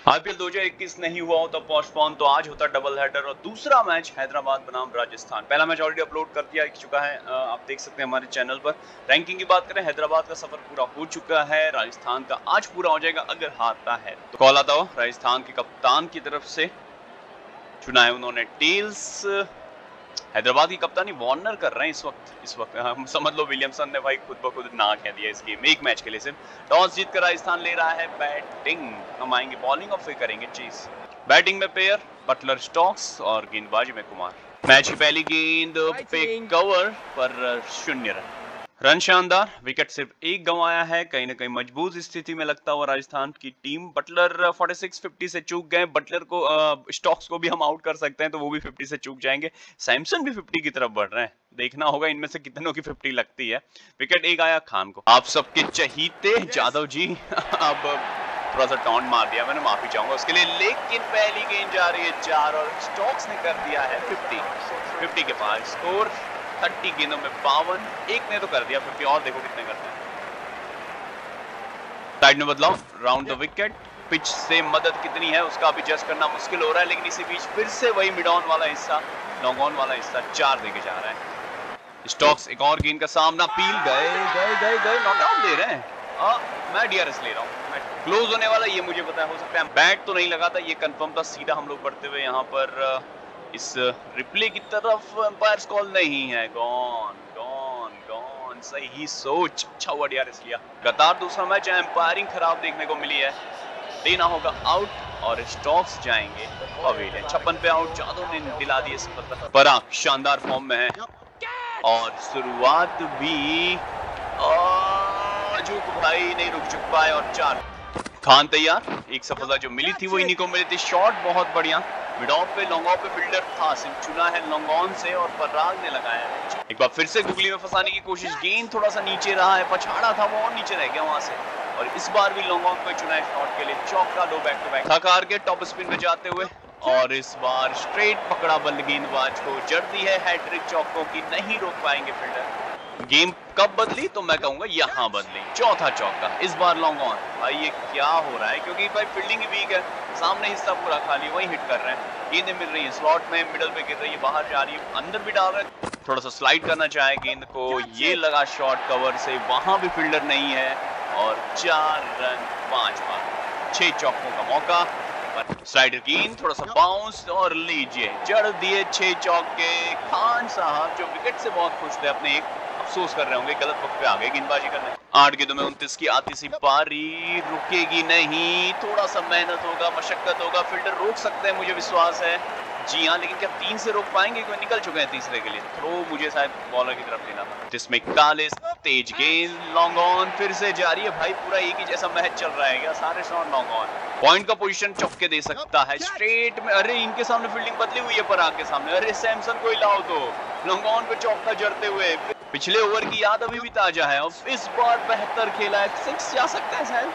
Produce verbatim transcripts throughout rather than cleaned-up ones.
IPL दो हज़ार इक्कीस नहीं हुआ होता पोस्टपोन तो आज होता डबल हेडर और दूसरा मैच हैदराबाद बनाम राजस्थान। पहला मैच ऑलरेडी अपलोड कर दिया चुका है, आप देख सकते हैं हमारे चैनल पर। रैंकिंग की बात करें, हैदराबाद का सफर पूरा हो चुका है, राजस्थान का आज पूरा हो जाएगा अगर हारता है तो। कॉल आता हो राजस्थान के कप्तान की तरफ से, चुना है उन्होंने टेल्स। हैदराबाद की कप्तानी वार्नर कर रहे हैं इस वक्त इस वक्त हम समझ लो विलियमसन ने भाई खुद ब खुद ना कह दिया इस गेम में, एक मैच के लिए सिर्फ। टॉस जीतकर राजस्थान ले रहा है बैटिंग, हम आएंगे बॉलिंग और फिर करेंगे चीज। बैटिंग में पेयर बटलर स्टोक्स और गेंदबाजी में कुमार। मैच की पहली गेंद पे कवर पर शून्य रन रन शानदार, विकेट सिर्फ एक गंवाया है। कहीं ना कहीं मजबूत स्थिति में लगता हुआ राजस्थान की टीम। बटलर छियालीस पचास से चूक गए, बटलर को स्टॉक्स को भी हम आउट कर सकते हैं तो वो भी पचास से चूक जाएंगे। सैमसन भी पचास की तरफ बढ़ रहे हैं, देखना होगा इनमें से कितनों की पचास लगती है। विकेट एक आया खान को। आप सबके चहीते जादव जी अब थोड़ा सा टॉन्ट मार दिया मैंने, माफी चाहूंगा उसके लिए, लेकिन पहली गेंद जा रही है चार और स्टॉक्स ने कर दिया है पचास पचास के पास स्कोर। तीस गेंदों में बावन, एक ने तो कर दिया पचास, और देखो कितने करते हैं। साइड में बदलाव, राउंड द विकेट। पिच से मदद कितनी है उसका अभी जज करना मुश्किल हो रहा है, लेकिन इसी बीच फिर से वही मिड ऑन वाला हिस्सा, लॉन्ग ऑन वाला हिस्सा चार देके जा रहा है। स्टॉक्स एक और गेंद का सामना, पील गए गए गए गए नॉट आउट दे रहे हैं। आ, मैं डीआरएस ले रहा हूँ, क्लोज होने वाला ये मुझे पता है, हो सकता है बैट तो नहीं लगा था, ये कंफर्म था। सीधा हम लोग बढ़ते हुए यहाँ पर इस रिप्ले की तरफ, एम्पायर्स कॉल नहीं है। गॉन गॉन गॉन, सही सोच, अच्छा हुआ डीआरएस लिया। लगातार दूसरा मैच एम्पायरिंग खराब देखने को मिली है, देना होगा आउट और स्टॉक्स जाएंगे अवेले। छप्पन पे आउट, जादव ने दिला दिए सफलता। पराग शानदार फॉर्म में है और शुरुआत भी जो भाई नहीं रुक चुक पाए और चार। खान तैयार, एक सफलता जो मिली थी वो इन्हीं को मिली थी। शॉट बहुत बढ़िया, मिड ऑफ पे लॉन्ग ऑफ पे बिल्डर था, सिर्फ चुना है लॉन्ग ऑन से और पराग ने लगाया है। एक बार फिर से गुगली में फंसाने की कोशिश, गेंद थोड़ा सा नीचे रहा है, पछाड़ा था वो और नीचे रह गया वहां से, और इस बार भी लॉन्ग ऑन पे चुना है शॉट के लिए। चौका दो बैक टू बैक, थक हार के टॉप स्पिन में जाते हुए, और इस बार स्ट्रेट पकड़ा बल्ले गेंदबाज को, जड़ दी है हैट्रिक चौकों की, नहीं रोक पाएंगे फील्डर। गेम कब बदली तो मैं कहूंगा यहाँ बदली, चौथा चौका, इस बार लॉन्ग ऑन। भाई ये क्या हो रहा है, क्योंकि भाई फील्डिंग वीक है, सामने हिस्सा पूरा खाली, वही हिट कर रहे हैं, गेंदें मिल रही है स्लॉट में, मिडल पे गिर रही है, बाहर जा रही है, अंदर भी डाल रहे हैं। थोड़ा सा स्लाइड करना चाहे गेंद को, ये लगा शॉर्ट कवर से, वहां भी फील्डर नहीं है, और चार रन पांच बार, छह चौकों का मौका। स्लाइडर गेंद, थोड़ा सा बाउंस और लीजिए, जड़ दिए छह चौके। खान साहब जो विकेट से बहुत खुश थे, अपने एक अफसोस कर रहे होंगे, गलत वक्त पे आ गए गेंदबाजी करने। आठ गेंदों में उनतीस की आती सी पारी, रुकेगी नहीं, थोड़ा सा मेहनत होगा, मशक्कत होगा, फील्डर रोक सकते हैं मुझे विश्वास है। जी हाँ, लेकिन क्या तीन से रोक पाएंगे, क्यों निकल चुके हैं तीसरे के लिए। थ्रो मुझे शायद बॉलर की तरफ देना था, जिसमें इकतालीस, तेज गेंद, लॉन्ग ऑन फिर से जारी है। भाई पूरा एक ही जैसा मैच चल रहा है क्या, सारे शॉट लॉन्ग ऑन। पॉइंट का पोजीशन चौके दे सकता है स्ट्रेट में, अरे इनके सामने फील्डिंग बदली हुई है पराग के सामने, अरे सैमसन को हिलाओ तो, लॉन्ग ऑन पे चौका जड़ते हुए, पिछले ओवर की याद अभी भी ताजा है, और इस बार बेहतर खेला है, सिक्स जा सकता है शायद,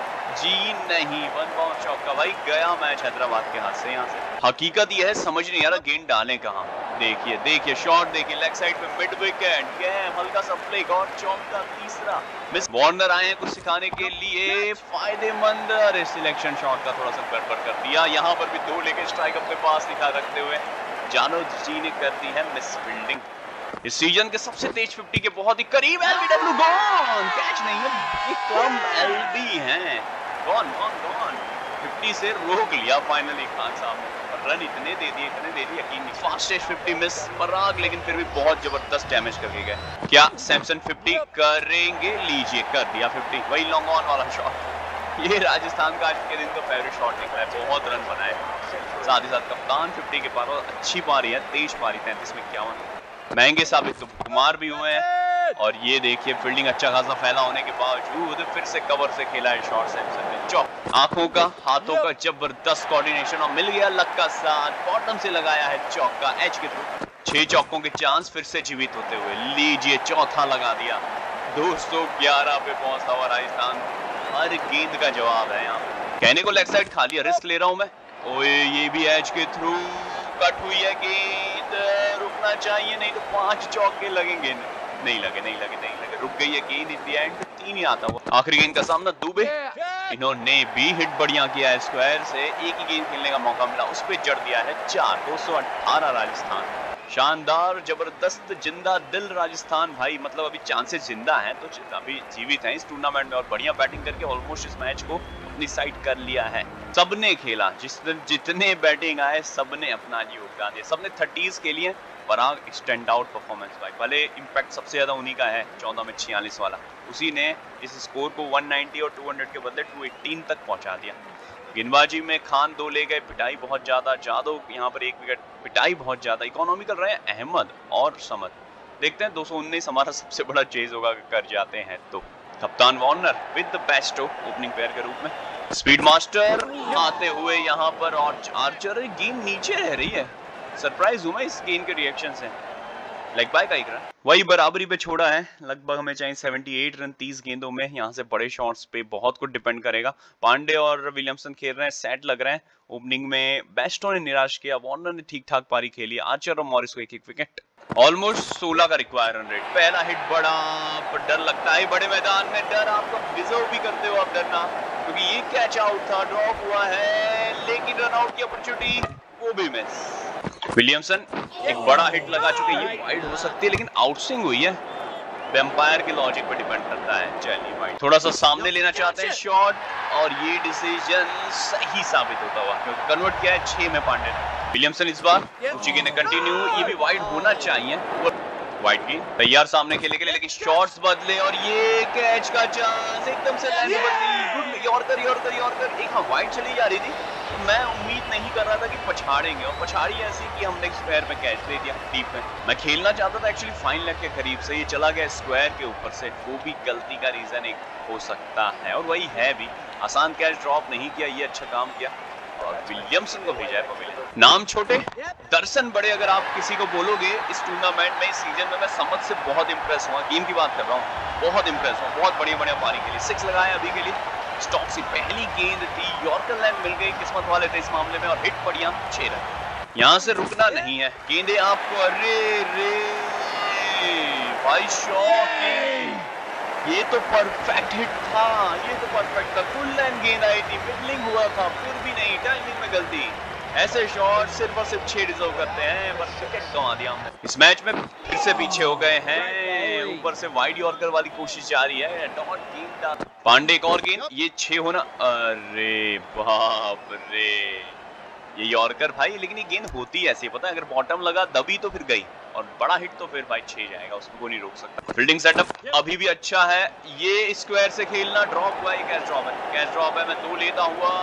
जी नहीं, वन बाउंस चौका। भाई गया मैच हैदराबाद के हाथ से यहाँ से। हकीकत यह है, समझ नहीं आ रहा गेंद डालें कहाँ। देखिए देखिए शॉट देखिए, लेग साइड पे मिड विकेट, गेम हल्का सा फ्लिक और चौका तीसरा। मिस वार्नर आए हैं कुछ सिखाने के लिए, फायदेमंद, अरे सिलेक्शन शॉट का थोड़ा सा गड़बड़ कर दिया। यहाँ पर भी दो लेके स्ट्राइक अपने पास दिखा रखते हुए जानो जी ने कर दी है मिस फील्डिंग। इस सीजन के सबसे तेज पचास के बहुत ही करीब, एलबीडब्ल्यू गॉन, कैच नहीं है, ये कम एलबी हैं, गॉन गॉन गॉन, पचास से रोक लिया फाइनली खान साहब ने। रन इतने दे दिए इतने दे दिए यकीन नहीं। फास्टेस्ट पचास मिस पराग, लेकिन फिर भी बहुत जबरदस्त डैमेज करके गए। क्या सैमसन पचास करेंगे, लीजिए कर दिया पचास, वही लॉन्ग ऑन वाला शॉट। ये राजस्थान का आज के दिन का फेवरेट शॉट निकला है, बहुत रन बनाए, साथ ही साथ कप्तान पचास के पार, अच्छी पारी है, तेज पारी, तैंतीस में इक्यावन, महंगे साबित तो कुमार भी हुए हैं। और ये देखिए फील्डिंग अच्छा खासा फैला होने के बावजूद फिर से कवर से खेला है शॉट सैमसन ने। चौक, आंखों का हाथों का जबरदस्त कोऑर्डिनेशन, और मिल गया लक का साथ, बॉटम से लगाया है चौका एज के थ्रू। छह चौकों के चांस फिर से जीवित होते हुए, लीजिए चौथा लगा दिया। दो सौ ग्यारह पे पहुंचता हुआ राजस्थान, हर गेंद का जवाब है यहाँ। कहने को लेग साइड खाली है, रिस्क ले रहा हूं मैं, ओए ये भी एज के थ्रू कट हुई है गेंद, रुकना चाहिए नहीं तो पांच चौके लगेंगे, नहीं लगे नहीं लगे नहीं लगे, रुक गई है गेंद इन द एंड, तीन ही आता हुआ। आखिरी गेंद का सामना दुबे, इन्होंने भी हिट बढ़िया किया है स्क्वायर से, एक ही गेंद खेलने का मौका मिला, उस पे जड़ दिया है चार। दो सौ अठारह राजस्थान, शानदार जबरदस्त जिंदा दिल राजस्थान भाई, मतलब अभी चांसेस जिंदा हैं तो अभी जीवित हैं इस टूर्नामेंट में और बढ़िया बैटिंग करके ऑलमोस्ट इस मैच को अपनी साइड कर लिया है। सबने खेला, जिस दिन जितने बैटिंग आए सबने अपना योगदान दिया, सबने थर्टीज के लिए। पराग स्टैंड आउट परफॉर्मेंस भाई, भले इम्पैक्ट सबसे ज्यादा उन्हीं का है चौदह में छियालीस वाला, उसी ने इस स्कोर को एक सौ नब्बे और दो सौ के बदले दो सौ अठारह तक पहुंचा दिया। गेंदबाजी में खान दो ले गए, पिटाई बहुत ज्यादा, जादव यहाँ पर एक विकेट, पिटाई बहुत ज्यादा, इकोनॉमिकल रहे अहमद और समद। देखते हैं दो सौ उन्नीस हमारा सबसे बड़ा चेज होगा कर जाते हैं तो। कप्तान Warner with the Bairstow opening pair के रूप में, स्पीड मास्टर आते हुए यहाँ पर, और आर्चर गेंद नीचे रह रही है, सरप्राइज हूं मैं इस गेंद के रिएक्शन से। लेग बाय का एक रन, वही बराबरी पे छोड़ा है, लगभग हमें चाहिए अठहत्तर रन तीस गेंदों में। यहाँ से बड़े शॉट्स पे बहुत कुछ डिपेंड करेगा। पांडे और विलियमसन खेल रहे हैं, सेट लग रहे हैं। ओपनिंग में बेस्टो ने निराश किया, वार्नर ने ठीक ठाक पारी खेली, आर्चर और मॉरिस को एक एक विकेट। ऑलमोस्ट सोलह का रिक्वायर रन रेट, पहला हिट बड़ा, पर डर लगता है बड़े मैदान में, डर आपको डिजर्व भी करते हो आप डरना, क्योंकि ये कैच आउट था, ड्रॉप हुआ है, लेकिन रन आउट की अपॉर्चुनिटी वो भी मिस। विलियमसन एक बड़ा हिट लगा चुके, ये वाइड हो सकती है लेकिन आउटस्विंग हुई है, एम्पायर के लॉजिक पर डिपेंड करता है। चलिए वाइड, थोड़ा सा सामने लेना चाहते हैं शॉट, और ये डिसीजन सही साबित होता हुआ, क्योंकि कन्वर्ट किया है छह में पांडे ने। विलियमसन इस बार ऊंची गेंद कंटिन्यू, ये भी वाइड होना चाहिए, वाइड गेंद तैयार सामने खेलने के लिए, लेकिन शॉट्स बदले और ये कैच का चांस, एकदम से लाइन बदली, गुड यॉर्कर यॉर्कर यॉर्कर, एक हाँ वाइड चली जा रही थी, तो मैं उम्मीद नहीं कर रहा था कि पछाड़ेंगे, और पछाड़ी ऐसी कि हमने स्क्वायर में कैच दे दिया डीप में। मैं खेलना चाहता था एक्चुअली फाइन लेग के करीब से, ये चला गया स्क्वायर के ऊपर से, वो भी गलती का रीजन एक हो सकता है, और वही है भी, आसान कैच ड्रॉप नहीं किया, ये अच्छा काम किया, और विलियमसन को भेजा है पवेलियन। नाम छोटे दर्शन बड़े, अगर आप किसी को बोलोगे इस टूर्नामेंट में, इस सीजन में, मैं समझ से बहुत इंप्रेस हुआ, गेम की बात कर रहा हूँ, बहुत इंप्रेस हुआ, बहुत बढ़िया बढ़िया पारी के लिए, सिक्स लगाया अभी के लिए, स्टॉक से पहली गेंद थी, यॉर्कर लाइन मिल गई, किस्मत वाले थे इस मामले में, और हिट बढ़िया छह रन। यहाँ से रुकना नहीं है, गेंदे आपको, अरे रे भाई शॉकिंग, ये तो परफेक्ट हिट था, ये तो परफेक्ट था, फुल लाइन गेंद आई थी, मिडलिंग हुआ था, फिर भी नहीं, टाइमिंग में गलती। ऐसे शॉट सिर्फ और सिर्फ छह डिजर्व करते हैं, बस विकेट गंवा दिया हमने। इस मैच में फिर से पीछे हो गए हैं, ऊपर से वाइड यॉर्कर वाली कोशिश जारी है, डॉट गेंद, पांडे एक और गेंद, ये छह होना, अरे बाप रे, ये यॉर्कर भाई, लेकिन ये गेंद होती ऐसी, पता है, अगर बॉटम लगा दबी तो फिर गई, और बड़ा हिट तो फिर भाई छह जाएगा, उसको नहीं रोक सकता। फील्डिंग सेटअप अभी भी अच्छा है, ये स्क्वायर से खेलना, ड्रॉप हुआ, ये कैच ड्रॉप है, कैच ड्रॉप है, मैं दो लेता हुआ,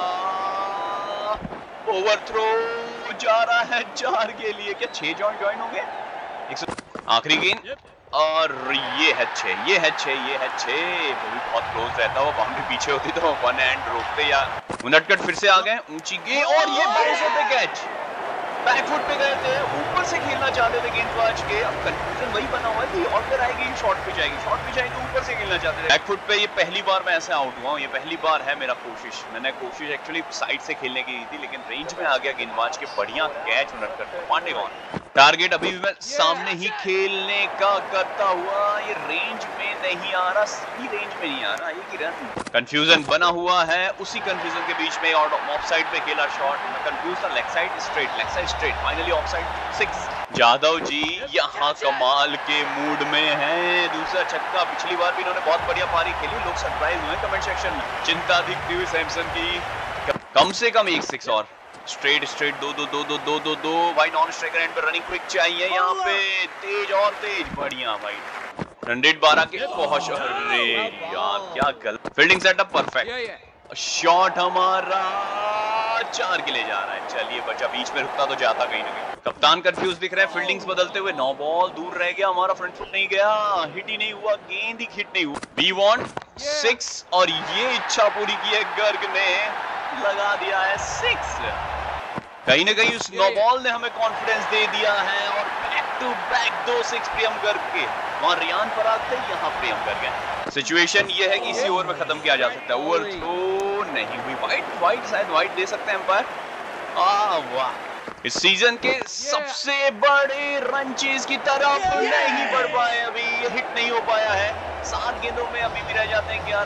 ओवर थ्रो जा रहा है चार के लिए, क्या छह जॉइन जॉइन हो गए, आखिरी गेंद, और ये है छह, ये है छह, ये है छह, वो भी बहुत क्लोज रहता, वो बाउंड्री पीछे होती तो वन हैंड रोकते, या उनटकट फिर से आ गए, ऊंची गेंद, और ये बाउंसर पे कैच, बैकफुट पे गए थे, ऊपर से खेलना चाहते थे गेंदबाज के, अब कंफ्यूजन वही बना हुआ है कि और फिर आएगी शॉट पे जाएगी, शॉट पे जाएगी, ऊपर से खेलना चाहते थे बैकफुट पे। ये पहली बार मैं ऐसे आउट हुआ हूँ, ये पहली बार है मेरा कोशिश, मैंने कोशिश एक्चुअली साइड से खेलने की थी, लेकिन रेंज में आ गया गेंदबाज के, बढ़िया कैच उनटकट, पांडे कौन, टारगेट अभी भी मैं सामने ही खेलने का करता हुआ, ये रेंज में नहीं आ रहा, सही रेंज में नहीं आ रहा, ये की रन, कंफ्यूजन बना हुआ है, उसी कंफ्यूजन के बीच में और ऑफ साइड पे खेला शॉट, मैं कंफ्यूज था, leg side straight, leg side straight, finally off side, six. Jadhav ji यहाँ कमाल के मूड में हैं, दूसरा छक्का, पिछली बार भी इन्होंने बहुत बढ़िया पारी खेली, लोग सरप्राइज हुए कमेंट सेक्शन में, चिंता दिखती हुई सैमसन की, कम से कम एक सिक्स और, स्ट्रेट स्ट्रेट, दो दो दो दो दो दो दो भाई, नॉन स्ट्राइकर एंड पे रनिंग क्विक चाहिए यहाँ पे, तेज और तेज, बढ़िया भाई, रन रेट बारह के पहुंच, अरे यार क्या गलत, फील्डिंग सेटअप परफेक्ट, शॉट हमारा चार के ले जा रहा है, चलिए बचा, बीच में रुकता तो जाता कहीं ना कहीं। कप्तान कंफ्यूज दिख रहे हैं, फील्डिंग्स बदलते हुए, नौ बॉल दूर रह गया हमारा, फ्रंट फुट नहीं गया, हिट ही नहीं हुआ, गेंद ही हिट नहीं हुआ, वी वांट सिक्स, और ये इच्छा पूरी की है गर्ग ने, लगा दिया है सिक्स, कहीं ना कहीं उस नो बॉल ने हमें कॉन्फिडेंस दे दिया है, और बैक टू बैक दो सिक्स प्रियम गर्ग के, वहां रियान पराग थे, यहाँ प्रियम गर्ग है। सिचुएशन ये है कि इसी ओवर में खत्म किया जा सकता है, ओवर थ्रो नहीं हुई, वाइट वाइट शायद वाइट दे सकते हैं एम्पायर, आ वाह, इस सीजन के सबसे बड़े रन चेज की तरफ नहीं बढ़ पाए, अभी ये हिट नहीं हो पाया है, सात गेंदों में अभी भी रह जाते हैं ग्यारह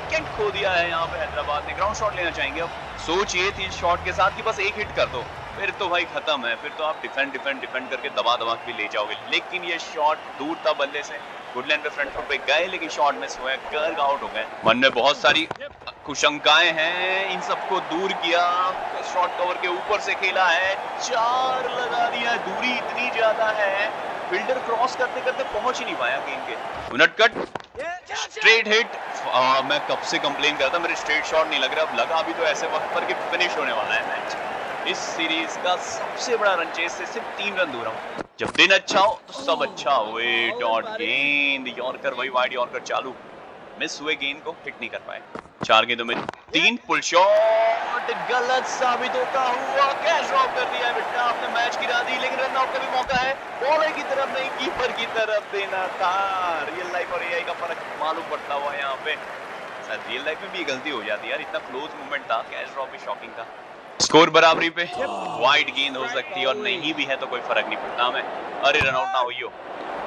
विकेट खो दिया है यहाँ पे हैदराबाद ने। ग्राउंड शॉट लेना चाहेंगे अब। सोच ये थी इस शॉट के साथ कि बस एक हिट कर दो, फिर तो भाई खत्म है, फिर तो आप डिफेंड डिफेंड डिफेंड करके दबा दबा के भी ले जाओगे। लेकिन ये शॉट दूर था बल्ले से, गुडलैंड पे फ्रंट फुट पे गए लेकिन शॉट मिस हुआ, गर्ग आउट हो गए। मन में बहुत सारी कुशंकाएं हैं, इन सबको दूर किया, शॉट कवर के ऊपर से खेला है, चार लगा दिया। दूरी इतनी ज्यादा है, फील्डर क्रॉस करते करते पहुंच ही नहीं पाया गेंद के। Unadkat straight hit. आ, मैं कब से कंप्लेन करता मेरे स्ट्रेट शॉट नहीं लग रहा, अब लगा अभी तो ऐसे वक्त पर कि फिनिश होने वाला है मैच। इस सीरीज का सबसे बड़ा रन चेस से सिर्फ तीन रन दूर हूं। जब दिन अच्छा हो तो सब अच्छा हो। डॉट गेंद, यॉर्कर वही वाइड यॉर्कर चालू, मिस हुए गेंद को हिट नहीं कर पाए। चार गेंदों में तीन पुल शॉट गलत साबित होता हुआ कैच ड्रॉप कर दिया बेटा, आपने मैच गिरा दी। लेकिन रन आउट का भी मौका है, बॉलर की तरफ नहीं कीपर की तरफ देना था। रियल लाइफ और एआई का फर्क मालूम पड़ता हुआ यहाँ पे। शायद रियल लाइफ में भी गलती हो जाती है यार, इतना क्लोज मूवमेंट था, कैच ड्रॉप भी शॉकिंग था। स्कोर बराबरी पे, वाइड गेंद हो सकती है और नहीं भी है तो कोई फर्क नहीं पड़ता हमें। अरे रन आउट ना हुई हो,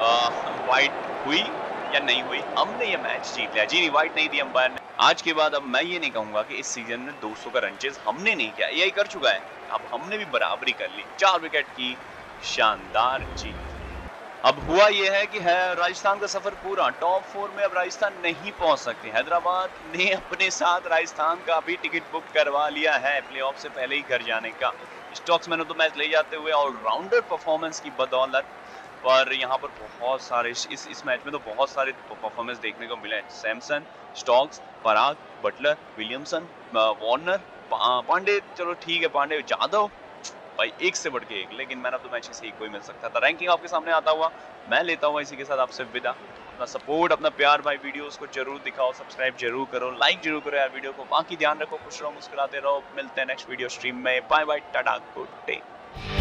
वाइड हुई या नहीं हुई, हमने ये मैच जीत लिया। जी नहीं, वाइड नहीं दी अंपायर ने। आज के बाद अब मैं ये नहीं कहूंगा कि इस सीजन में दो सौ का रन चेज हमने नहीं किया, यही कर चुका है। अब हमने भी बराबरी कर ली, चार विकेट की शानदार जीत। अब हुआ यह है कि है राजस्थान का सफर पूरा, टॉप फोर में अब राजस्थान नहीं पहुंच सकती। हैदराबाद ने अपने साथ राजस्थान का भी टिकट बुक करवा लिया है प्लेऑफ से पहले ही घर जाने का। स्टॉक्स मैन तो मैच ले जाते हुए ऑलराउंडर परफॉर्मेंस की बदौलत, पर यहाँ पर बहुत सारे इस इस मैच में तो बहुत सारे परफॉर्मेंस देखने को मिले। Samson, Stokes, Parag, Buttler, Williamson, Warner, Pandey, चलो ठीक है पांडे, जादव, भाई एक से बढ़ के एक। लेकिन मैन ऑफ द मैच से एक कोई मिल सकता था। रैंकिंग आपके सामने आता हुआ मैं लेता हुआ इसी के साथ आपसे विदा। अपना सपोर्ट, अपना प्यार भाई वीडियोस को जरूर दिखाओ, सब्सक्राइब जरूर करो, लाइक जरूर करो यार वीडियो को। बाकी ध्यान रखो, खुश रहो, मुस्कुराते रहो। मिलते हैं नेक्स्ट वीडियो स्ट्रीम में। Bye bye, ta ta, good day.